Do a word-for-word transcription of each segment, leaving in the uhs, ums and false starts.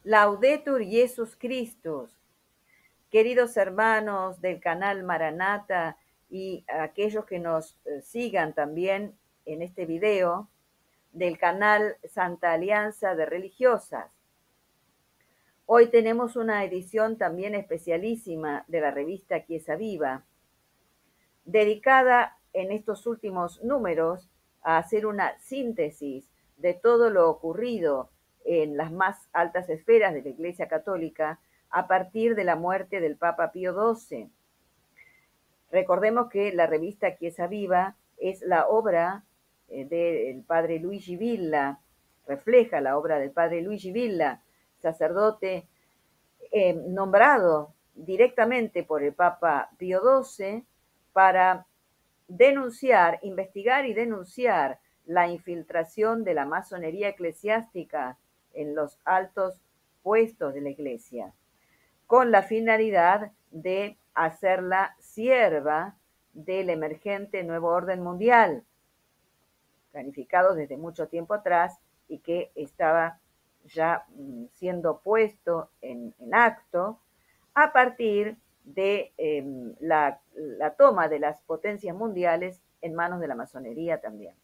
Laudetur Jesus Christus. Queridos hermanos del canal Maranata y aquellos que nos eh, sigan también en este video del canal Santa Alianza de Religiosas. Hoy tenemos una edición también especialísima de la revista Chiesa Viva, dedicada en estos últimos números a hacer una síntesis de todo lo ocurrido en las más altas esferas de la Iglesia Católica a partir de la muerte del Papa Pío doce. Recordemos que la revista Chiesa Viva es la obra eh, del padre Luigi Villa, refleja la obra del padre Luigi Villa, sacerdote eh, nombrado directamente por el Papa Pío doce para denunciar, investigar y denunciar la infiltración de la masonería eclesiástica en los altos puestos de la Iglesia, con la finalidad de hacerla sierva del emergente nuevo orden mundial, planificado desde mucho tiempo atrás y que estaba ya siendo puesto en, en acto a partir de eh, la, la toma de las potencias mundiales en manos de la masonería también.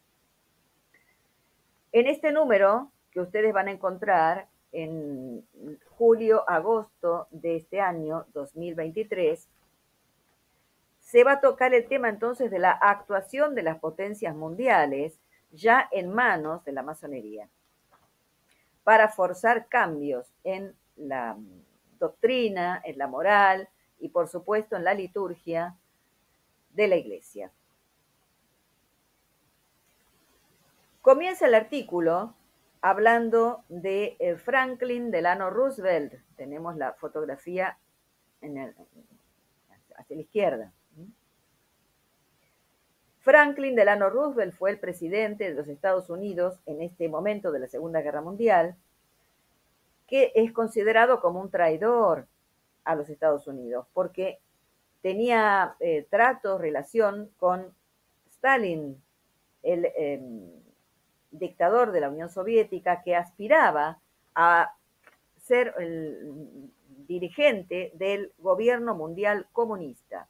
En este número que ustedes van a encontrar en julio-agosto de este año dos mil veintitrés, se va a tocar el tema entonces de la actuación de las potencias mundiales ya en manos de la masonería para forzar cambios en la doctrina, en la moral y por supuesto en la liturgia de la Iglesia. Comienza el artículo hablando de eh, Franklin Delano Roosevelt. Tenemos la fotografía en el, hacia la izquierda. Franklin Delano Roosevelt fue el presidente de los Estados Unidos en este momento de la Segunda Guerra Mundial, que es considerado como un traidor a los Estados Unidos, porque tenía eh, trato, relación con Stalin, el eh, dictador de la Unión Soviética, que aspiraba a ser el dirigente del gobierno mundial comunista.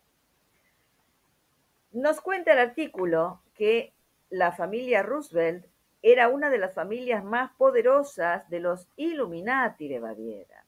Nos cuenta el artículo que la familia Roosevelt era una de las familias más poderosas de los Illuminati de Baviera.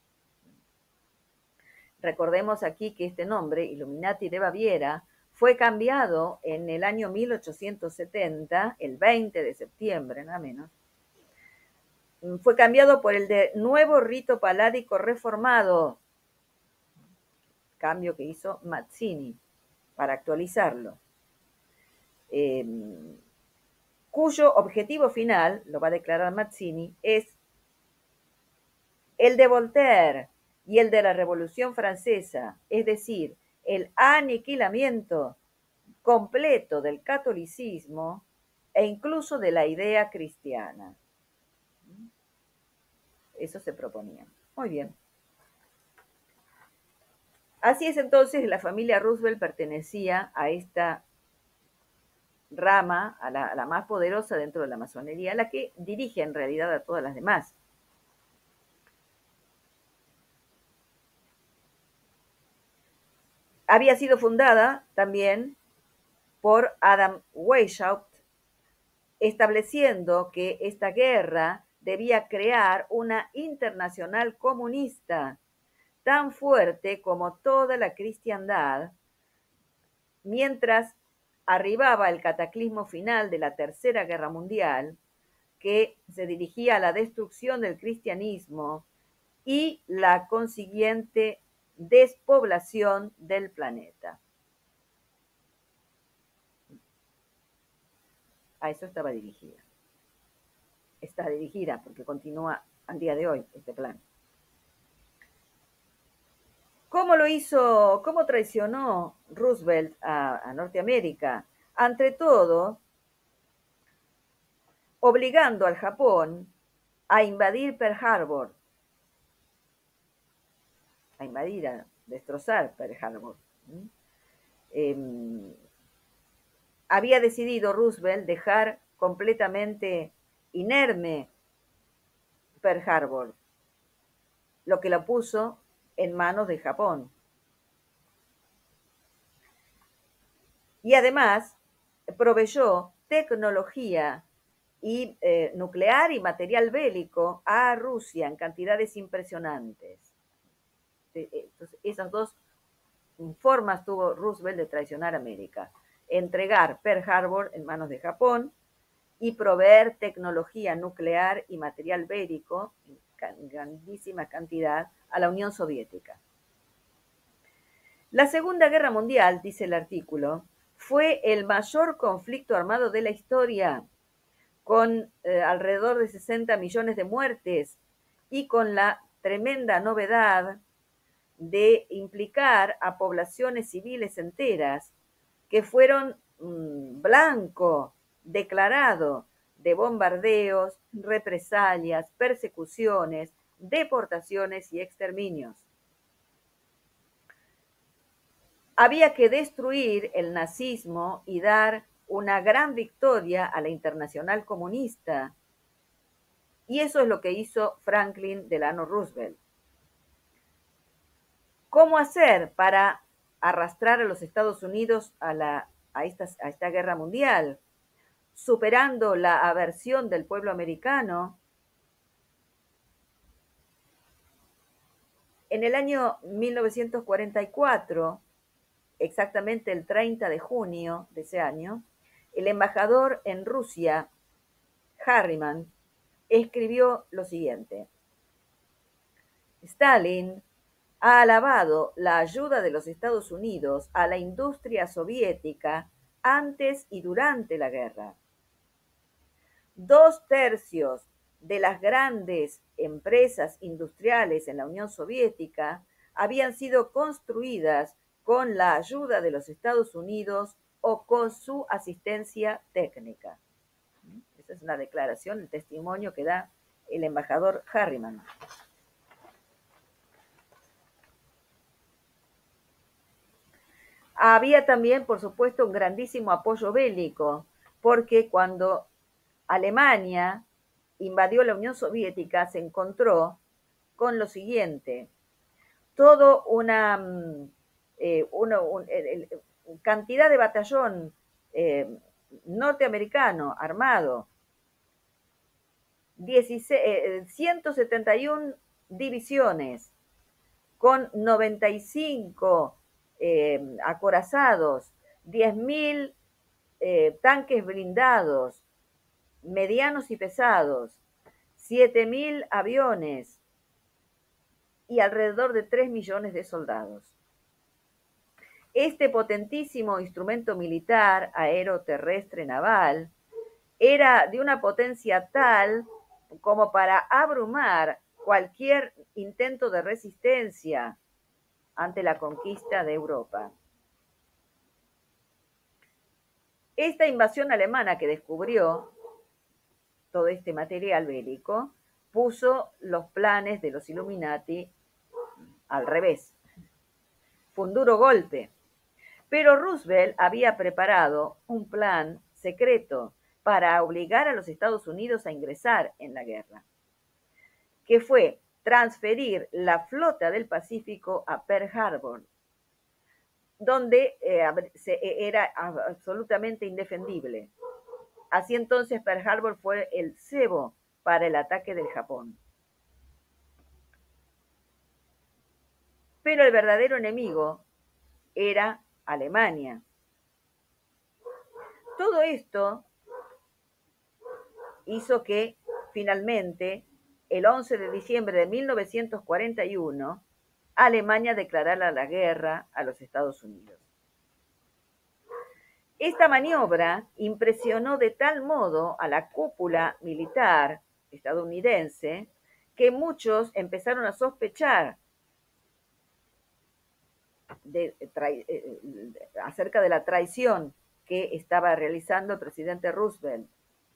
Recordemos aquí que este nombre, Illuminati de Baviera, fue cambiado en el año mil ochocientos setenta, el veinte de septiembre, nada menos. Fue cambiado por el de Nuevo Rito Paládico Reformado, cambio que hizo Mazzini para actualizarlo. Eh, cuyo objetivo final, lo va a declarar Mazzini, es el de Voltaire y el de la Revolución Francesa, es decir, el aniquilamiento completo del catolicismo e incluso de la idea cristiana. Eso se proponía. Muy bien. Así es entonces, la familia Roosevelt pertenecía a esta rama, a la, a la más poderosa dentro de la masonería, la que dirige en realidad a todas las demás. Había sido fundada también por Adam Weishaupt, estableciendo que esta guerra debía crear una internacional comunista tan fuerte como toda la cristiandad, mientras arribaba el cataclismo final de la Tercera Guerra Mundial, que se dirigía a la destrucción del cristianismo y la consiguiente despoblación del planeta. A eso estaba dirigida. Está dirigida porque continúa al día de hoy este plan. ¿Cómo lo hizo, cómo traicionó Roosevelt a, a Norteamérica? Ante todo, obligando al Japón a invadir Pearl Harbor, a invadir, a destrozar Pearl Harbor. Eh, había decidido Roosevelt dejar completamente inerme Pearl Harbor, lo que lo puso en manos de Japón. Y además proveyó tecnología y eh, nuclear y material bélico a Rusia en cantidades impresionantes. Entonces, esas dos formas tuvo Roosevelt de traicionar a América: entregar Pearl Harbor en manos de Japón y proveer tecnología nuclear y material bélico en grandísima cantidad a la Unión Soviética. La Segunda Guerra Mundial, dice el artículo, fue el mayor conflicto armado de la historia, con eh, alrededor de sesenta millones de muertes y con la tremenda novedad de implicar a poblaciones civiles enteras que fueron mmm, blanco declarado de bombardeos, represalias, persecuciones, deportaciones y exterminios. Había que destruir el nazismo y dar una gran victoria a la Internacional Comunista. Y eso es lo que hizo Franklin Delano Roosevelt. ¿Cómo hacer para arrastrar a los Estados Unidos a, la, a, esta, a esta guerra mundial? Superando la aversión del pueblo americano. En el año mil novecientos cuarenta y cuatro, exactamente el treinta de junio de ese año, el embajador en Rusia, Harriman, escribió lo siguiente: Stalin ha alabado la ayuda de los Estados Unidos a la industria soviética antes y durante la guerra. Dos tercios de las grandes empresas industriales en la Unión Soviética habían sido construidas con la ayuda de los Estados Unidos o con su asistencia técnica. Esa es una declaración, el testimonio que da el embajador Harriman. Había también, por supuesto, un grandísimo apoyo bélico, porque cuando Alemania invadió la Unión Soviética se encontró con lo siguiente: todo una, eh, una un, el, el, cantidad de batallón eh, norteamericano armado, dieciséis, eh, ciento setenta y una divisiones con noventa y cinco eh, acorazados, diez mil eh, tanques blindados, medianos y pesados, siete mil aviones y alrededor de tres millones de soldados. Este potentísimo instrumento militar aeroterrestre naval era de una potencia tal como para abrumar cualquier intento de resistencia ante la conquista de Europa. Esta invasión alemana que descubrió todo este material bélico puso los planes de los Illuminati al revés. Fue un duro golpe. Pero Roosevelt había preparado un plan secreto para obligar a los Estados Unidos a ingresar en la guerra, que fue transferir la flota del Pacífico a Pearl Harbor, donde eh, era absolutamente indefendible. Así entonces Pearl Harbor fue el cebo para el ataque del Japón. Pero el verdadero enemigo era Alemania. Todo esto hizo que finalmente, el once de diciembre de mil novecientos cuarenta y uno, Alemania declarara la guerra a los Estados Unidos. Esta maniobra impresionó de tal modo a la cúpula militar estadounidense que muchos empezaron a sospechar de, de, acerca de la traición que estaba realizando el presidente Roosevelt.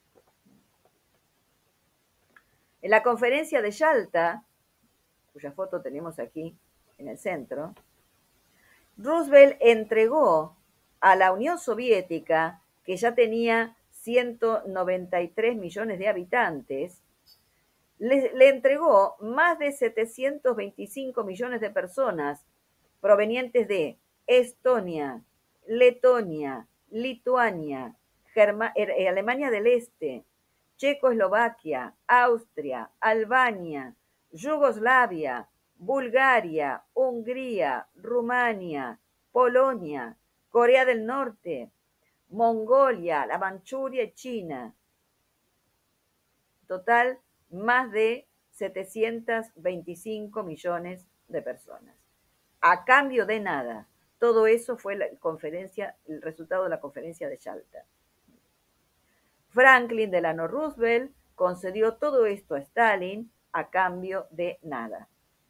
En la conferencia de Yalta, cuya foto tenemos aquí en el centro, Roosevelt entregó a la Unión Soviética, que ya tenía ciento noventa y tres millones de habitantes, le, le entregó más de setecientos veinticinco millones de personas provenientes de Estonia, Letonia, Lituania, Germa, eh, Alemania del Este, Checoslovaquia, Austria, Albania, Yugoslavia, Bulgaria, Hungría, Rumania, Polonia, Corea del Norte, Mongolia, la Manchuria y China. Total, más de setecientos veinticinco millones de personas. A cambio de nada. Todo eso fue la conferencia, el resultado de la conferencia de Yalta. Franklin Delano Roosevelt concedió todo esto a Stalin a cambio de nada.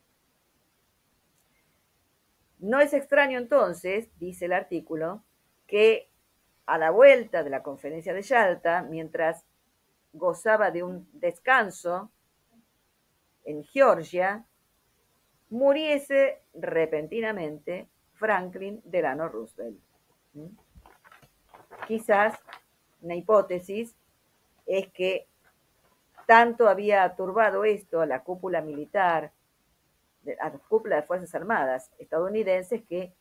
No es extraño entonces, dice el artículo, que a la vuelta de la conferencia de Yalta, mientras gozaba de un descanso en Georgia, muriese repentinamente Franklin Delano Roosevelt. ¿Mm? Quizás una hipótesis es que tanto había turbado esto a la cúpula militar, a la cúpula de Fuerzas Armadas estadounidenses, que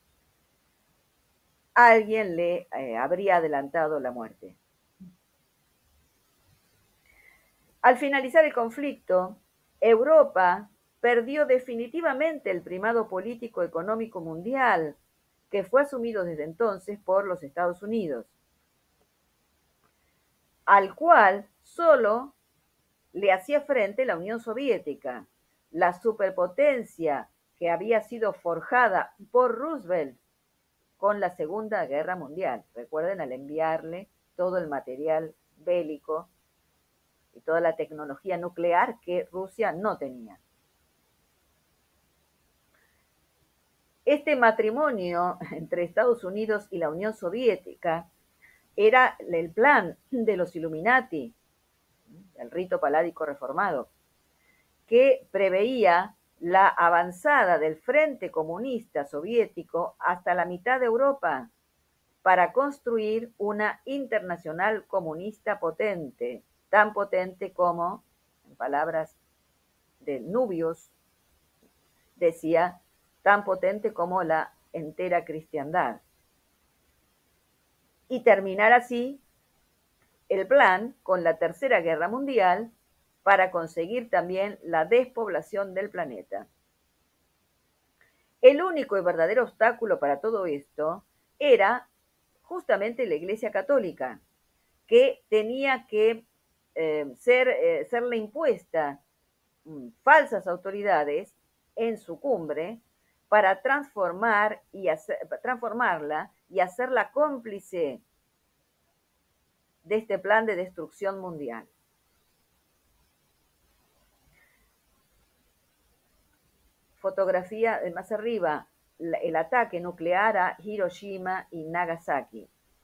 alguien le eh, habría adelantado la muerte. Al finalizar el conflicto, Europa perdió definitivamente el primado político económico mundial, que fue asumido desde entonces por los Estados Unidos, al cual solo le hacía frente la Unión Soviética, la superpotencia que había sido forjada por Roosevelt con la Segunda Guerra Mundial. Recuerden, al enviarle todo el material bélico y toda la tecnología nuclear que Rusia no tenía. Este matrimonio entre Estados Unidos y la Unión Soviética era el plan de los Illuminati, el rito paládico reformado, que preveía la avanzada del Frente Comunista Soviético hasta la mitad de Europa para construir una internacional comunista potente, tan potente como, en palabras de Nubius, decía, tan potente como la entera cristiandad. Y terminar así el plan con la Tercera Guerra Mundial para conseguir también la despoblación del planeta. El único y verdadero obstáculo para todo esto era justamente la Iglesia Católica, que tenía que eh, ser, eh, serle impuesta mm, falsas autoridades en su cumbre para transformar y hacer, transformarla y hacerla cómplice de este plan de destrucción mundial. Fotografía de más arriba, el ataque nuclear a Hiroshima y Nagasaki,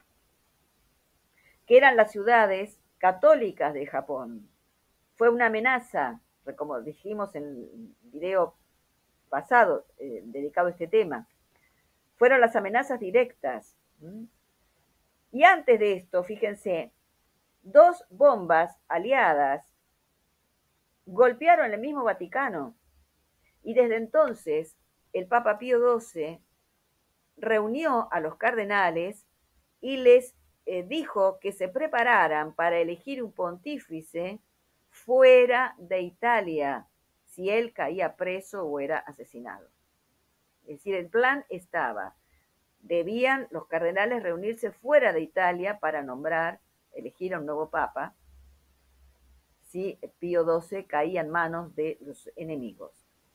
que eran las ciudades católicas de Japón. Fue una amenaza, como dijimos en el video pasado eh, dedicado a este tema. Fueron las amenazas directas. ¿Mm? Y antes de esto, fíjense, dos bombas aliadas golpearon el mismo Vaticano. Y desde entonces, el Papa Pío doce reunió a los cardenales y les eh, dijo que se prepararan para elegir un pontífice fuera de Italia, si él caía preso o era asesinado. Es decir, el plan estaba. Debían los cardenales reunirse fuera de Italia para nombrar, elegir a un nuevo papa, si Pío doce caía en manos de los enemigos.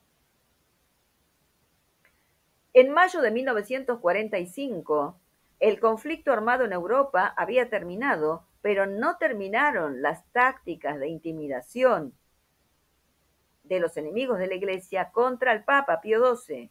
En mayo de mil novecientos cuarenta y cinco, el conflicto armado en Europa había terminado, pero no terminaron las tácticas de intimidación de los enemigos de la Iglesia contra el Papa Pío doce.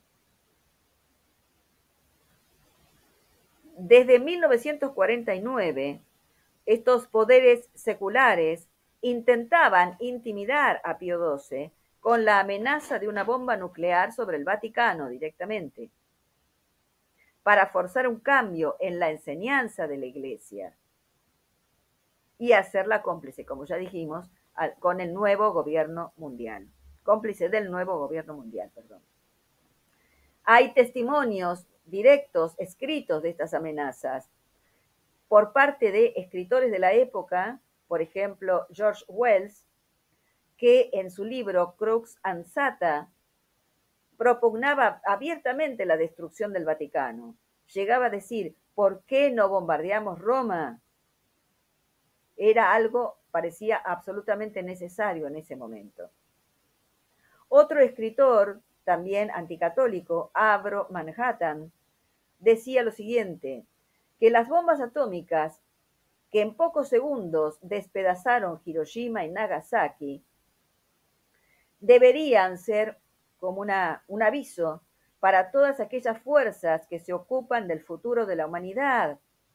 Desde mil novecientos cuarenta y nueve, estos poderes seculares intentaban intimidar a Pío doce con la amenaza de una bomba nuclear sobre el Vaticano directamente, para forzar un cambio en la enseñanza de la Iglesia y hacerla cómplice, como ya dijimos, al, con el nuevo gobierno mundial, cómplice del nuevo gobierno mundial, perdón. Hay testimonios directos, escritos de estas amenazas por parte de escritores de la época, por ejemplo, George Wells, que en su libro Crux Ansata propugnaba abiertamente la destrucción del Vaticano. Llegaba a decir, ¿por qué no bombardeamos Roma? Era algo, parecía absolutamente necesario en ese momento. Otro escritor, también anticatólico, Abro Manhattan, decía lo siguiente, que las bombas atómicas que en pocos segundos despedazaron Hiroshima y Nagasaki deberían ser como una, un aviso para todas aquellas fuerzas que se ocupan del futuro de la humanidad.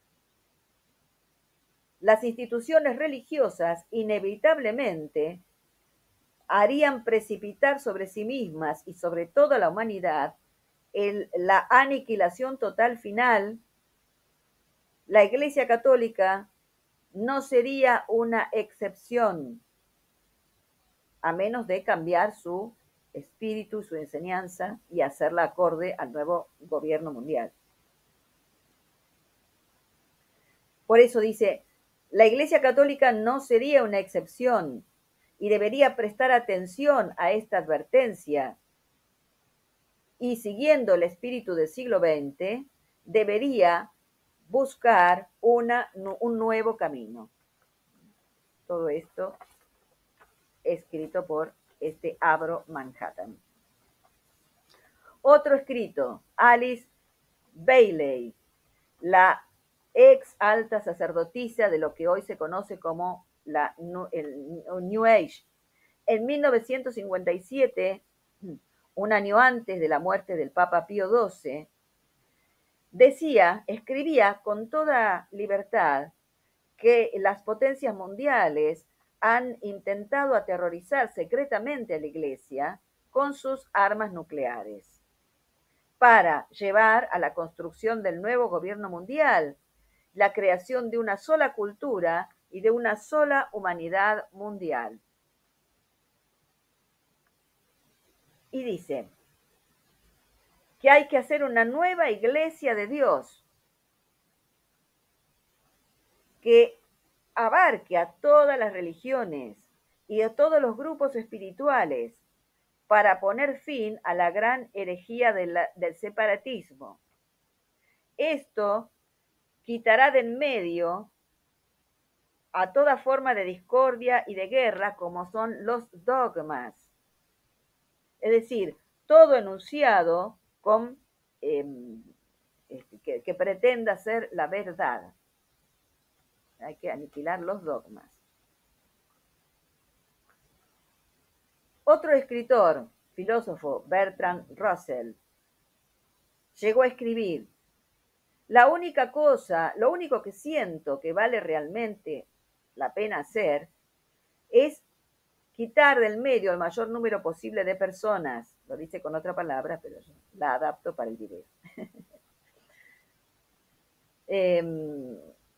Las instituciones religiosas inevitablemente harían precipitar sobre sí mismas y sobre toda la humanidad el, la aniquilación total final. La Iglesia Católica no sería una excepción, a menos de cambiar su espíritu, su enseñanza y hacerla acorde al nuevo gobierno mundial. Por eso dice, la Iglesia Católica no sería una excepción y debería prestar atención a esta advertencia y siguiendo el espíritu del siglo veinte, debería buscar una, un nuevo camino. Todo esto escrito por este Abro Manhattan. Otro escrito, Alice Bailey, la ex alta sacerdotisa de lo que hoy se conoce como la, el New Age. En mil novecientos cincuenta y siete, un año antes de la muerte del Papa Pío doce, decía, escribía con toda libertad que las potencias mundiales han intentado aterrorizar secretamente a la Iglesia con sus armas nucleares para llevar a la construcción del nuevo gobierno mundial, la creación de una sola cultura y de una sola humanidad mundial. Y dice que hay que hacer una nueva iglesia de Dios que abarque a todas las religiones y a todos los grupos espirituales para poner fin a la gran herejía de la, del separatismo. Esto quitará de en medio a toda forma de discordia y de guerra como son los dogmas. Es decir, todo enunciado con, eh, que, que pretenda ser la verdad. Hay que aniquilar los dogmas. Otro escritor, filósofo, Bertrand Russell, llegó a escribir, la única cosa, lo único que siento que vale realmente la pena hacer es quitar del medio al mayor número posible de personas. Lo dice con otra palabra, pero yo la adapto para el video. eh,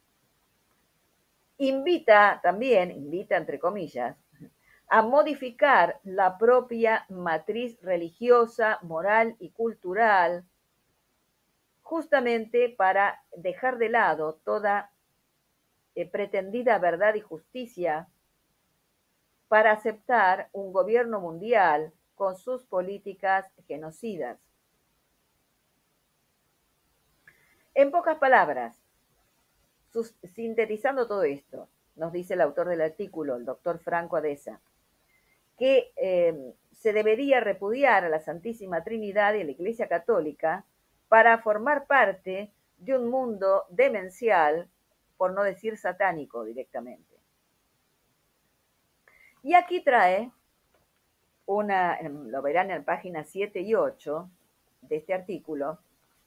invita también, invita entre comillas, a modificar la propia matriz religiosa, moral y cultural, justamente para dejar de lado toda eh, pretendida verdad y justicia, para aceptar un gobierno mundial con sus políticas genocidas. En pocas palabras, sus, sintetizando todo esto, nos dice el autor del artículo, el doctor Franco Adesa, que eh, se debería repudiar a la Santísima Trinidad y a la Iglesia Católica para formar parte de un mundo demencial, por no decir satánico directamente. Y aquí trae una, lo verán en páginas siete y ocho de este artículo,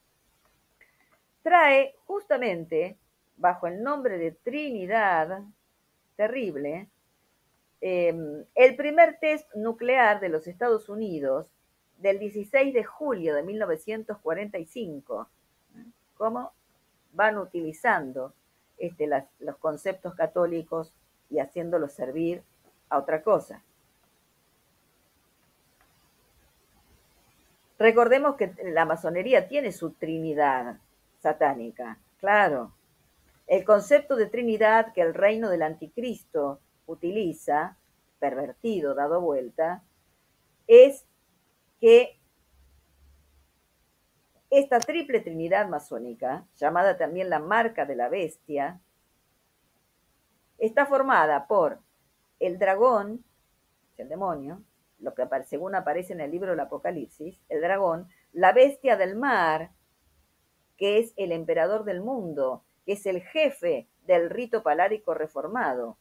trae justamente bajo el nombre de Trinidad terrible, eh, el primer test nuclear de los Estados Unidos del dieciséis de julio de mil novecientos cuarenta y cinco, cómo van utilizando este, las, los conceptos católicos y haciéndolos servir a otra cosa. Recordemos que la masonería tiene su trinidad satánica, claro. El concepto de Trinidad que el reino del anticristo utiliza, pervertido, dado vuelta, es que esta triple Trinidad masónica, llamada también la marca de la bestia, está formada por el dragón, el demonio, lo que según aparece en el libro del Apocalipsis, el dragón, la bestia del mar, que es el emperador del mundo, que es el jefe del rito paládico reformado,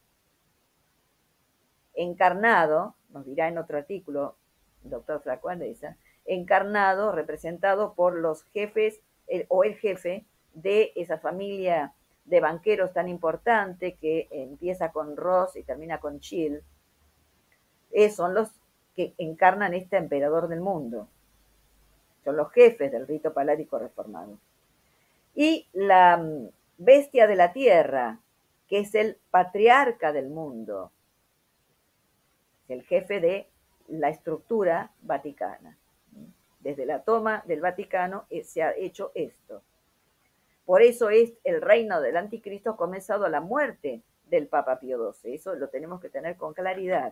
encarnado, nos dirá en otro artículo el doctor Flacuandesa, encarnado, representado por los jefes el, o el jefe de esa familia de banqueros tan importante que empieza con Ross y termina con Chill. Eh, son los que encarnan este emperador del mundo. Son los jefes del rito paládico reformado. Y la bestia de la tierra, que es el patriarca del mundo, el jefe de la estructura vaticana. Desde la toma del Vaticano se ha hecho esto. Por eso es el reino del anticristo ha comenzado a la muerte del Papa Pío doce. Eso lo tenemos que tener con claridad.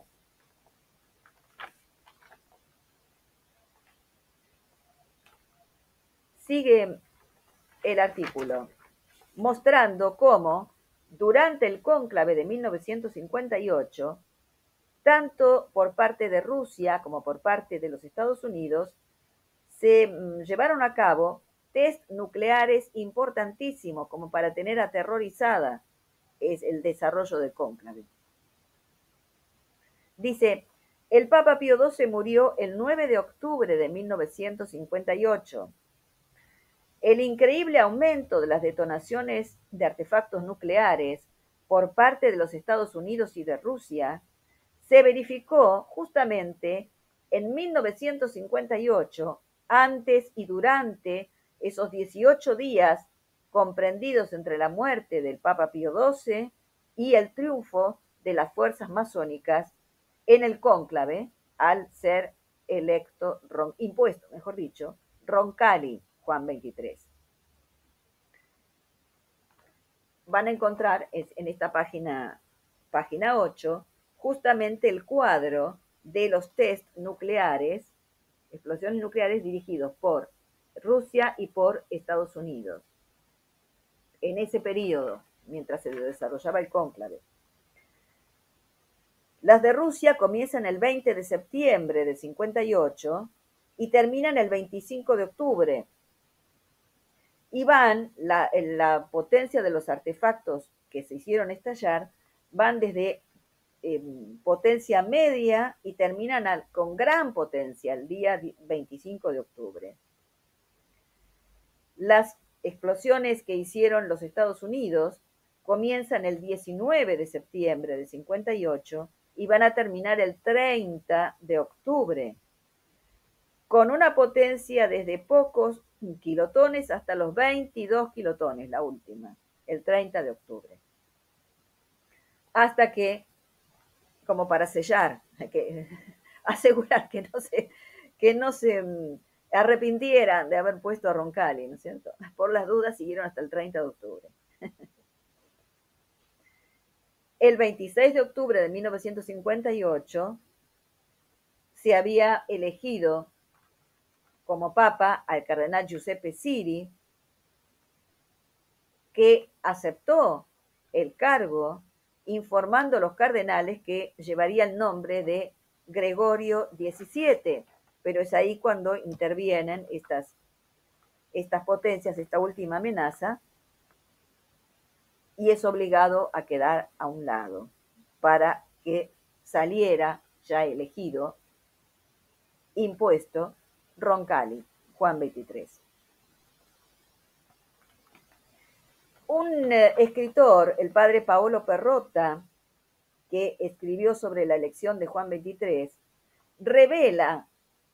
Sigue el artículo mostrando cómo durante el cónclave de mil novecientos cincuenta y ocho, tanto por parte de Rusia como por parte de los Estados Unidos, se mm, llevaron a cabo test nucleares importantísimos como para tener aterrorizada es el desarrollo del cónclave. Dice, el Papa Pío doce murió el nueve de octubre de mil novecientos cincuenta y ocho. El increíble aumento de las detonaciones de artefactos nucleares por parte de los Estados Unidos y de Rusia se verificó justamente en mil novecientos cincuenta y ocho, antes y durante esos dieciocho días comprendidos entre la muerte del Papa Pío doce y el triunfo de las fuerzas masónicas en el cónclave al ser electo, impuesto, mejor dicho, Roncalli, Juan veintitrés. Van a encontrar en esta página, página ocho, justamente el cuadro de los test nucleares, explosiones nucleares dirigidos por Rusia y por Estados Unidos. En ese periodo, mientras se desarrollaba el cónclave. Las de Rusia comienzan el veinte de septiembre de cincuenta y ocho y terminan el veinticinco de octubre. Y van, la, la potencia de los artefactos que se hicieron estallar, van desde eh, potencia media y terminan al, con gran potencia el día veinticinco de octubre. Las explosiones que hicieron los Estados Unidos comienzan el diecinueve de septiembre de cincuenta y ocho y van a terminar el treinta de octubre, con una potencia desde pocos kilotones hasta los veintidós kilotones, la última, el treinta de octubre. Hasta que, como para sellar, que asegurar que no se, que no se arrepintieran de haber puesto a Roncalli, ¿no es cierto? Por las dudas siguieron hasta el treinta de octubre. El veintiséis de octubre de mil novecientos cincuenta y ocho se había elegido como papa al cardenal Giuseppe Siri, que aceptó el cargo informando a los cardenales que llevaría el nombre de Gregorio diecisiete, pero es ahí cuando intervienen estas, estas potencias, esta última amenaza, y es obligado a quedar a un lado para que saliera ya elegido, impuesto, Roncalli, Juan veintitrés. Un eh, escritor, el padre Paolo Perrotta, que escribió sobre la elección de Juan veintitrés, revela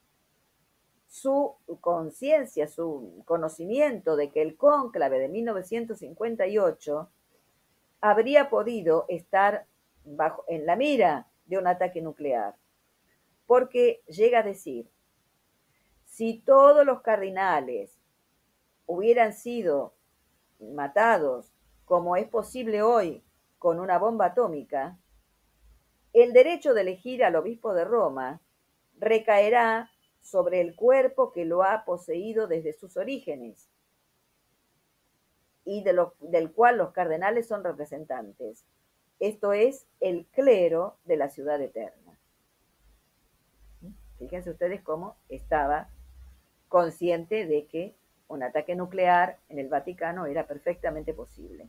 su conciencia, su conocimiento de que el cónclave de mil novecientos cincuenta y ocho habría podido estar bajo, en la mira de un ataque nuclear, porque llega a decir, si todos los cardenales hubieran sido matados, como es posible hoy con una bomba atómica, el derecho de elegir al obispo de Roma recaerá sobre el cuerpo que lo ha poseído desde sus orígenes y de lo, del cual los cardenales son representantes. Esto es el clero de la ciudad eterna. Fíjense ustedes cómo estaba consciente de que un ataque nuclear en el Vaticano era perfectamente posible.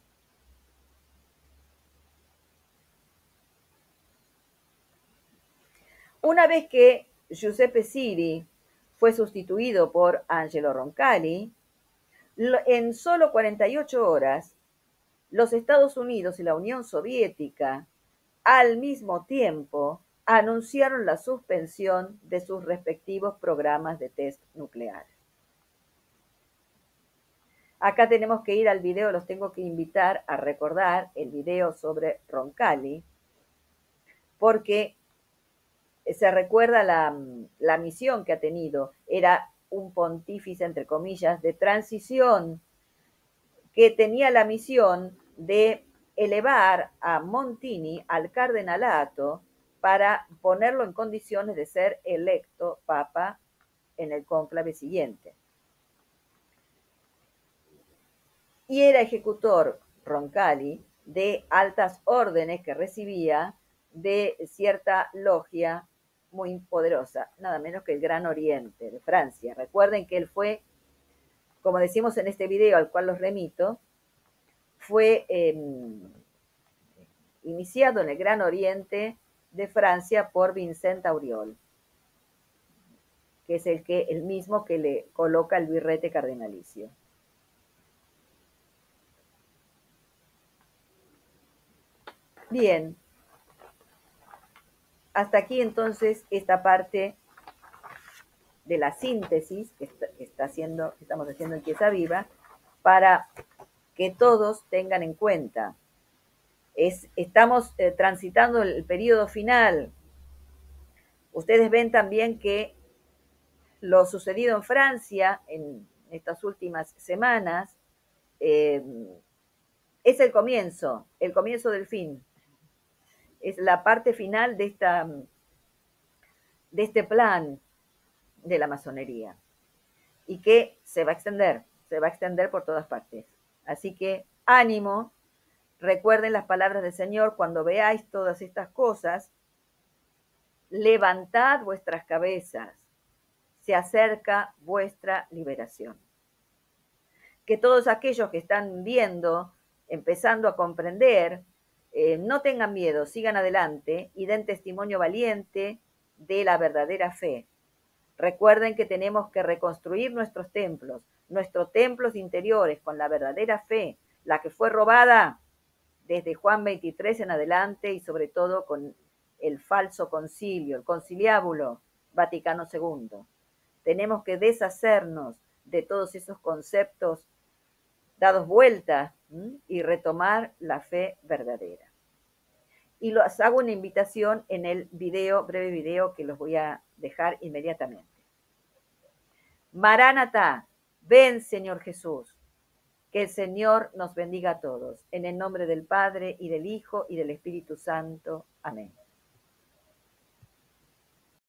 Una vez que Giuseppe Siri fue sustituido por Angelo Roncalli, en solo cuarenta y ocho horas, los Estados Unidos y la Unión Soviética, al mismo tiempo, anunciaron la suspensión de sus respectivos programas de test nuclear. Acá tenemos que ir al video, los tengo que invitar a recordar el video sobre Roncalli, porque se recuerda la, la misión que ha tenido. Era un pontífice, entre comillas, de transición, que tenía la misión de elevar a Montini al cardenalato para ponerlo en condiciones de ser electo papa en el cónclave siguiente. Y era ejecutor Roncalli de altas órdenes que recibía de cierta logia muy poderosa, nada menos que el Gran Oriente de Francia. Recuerden que él fue, como decimos en este video al cual los remito, fue eh, iniciado en el Gran Oriente de Francia por Vincent Auriol, que es el, que, el mismo que le coloca el birrete cardenalicio. Bien, hasta aquí entonces esta parte de la síntesis que, está, que, está haciendo, que estamos haciendo en Chiesa Viva, para que todos tengan en cuenta. Es, estamos eh, transitando el, el periodo final. Ustedes ven también que lo sucedido en Francia en estas últimas semanas eh, es el comienzo, el comienzo del fin. Es la parte final de, esta, de este plan de la masonería y que se va a extender, se va a extender por todas partes. Así que ánimo, recuerden las palabras del Señor, cuando veáis todas estas cosas, levantad vuestras cabezas, se acerca vuestra liberación. Que todos aquellos que están viendo, empezando a comprender, eh, no tengan miedo, sigan adelante y den testimonio valiente de la verdadera fe. Recuerden que tenemos que reconstruir nuestros templos, nuestros templos interiores con la verdadera fe, la que fue robada desde Juan veintitrés en adelante y sobre todo con el falso concilio, el conciliábulo Vaticano segundo. Tenemos que deshacernos de todos esos conceptos dados vuelta ¿m? y retomar la fe verdadera. Y los hago una invitación en el video, breve video que los voy a dejar inmediatamente. Maránata, ven Señor Jesús. Que el Señor nos bendiga a todos. En el nombre del Padre y del Hijo y del Espíritu Santo. Amén.